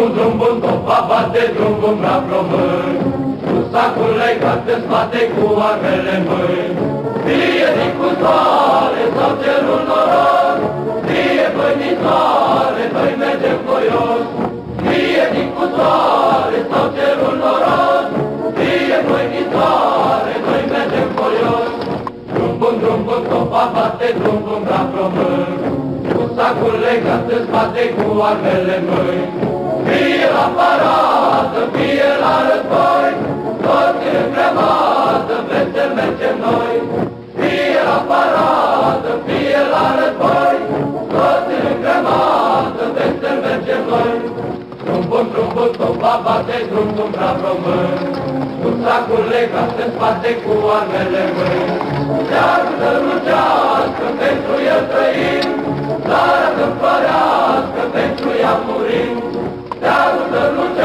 drum bun, topa bate, drum bun la plămâni. Cu sacul legat în spate, cu armele în mâini. Fie din cu soare sau cerul noros, fie bănițoare, noi mergem voios. Fie din cu soare sau cerul noros, fie bănițoare, noi mergem voios. Drum bun, topa bate, drum bun la plămâni. Cu sacul legat în spate, cu armele în mâini. Fie la paradă, fie la război, toți în grămadă, vesel mergem noi. Fie la paradă, fie la război, toți în grămadă, vesel mergem noi. Drum bun, topa bate, drum bun la plămâni. Cu sacul legat în spate, cu armele în mâini. Cearul să lucească, pentru el trăim, țara să florească, pentru ea murim. Cearul să lucească,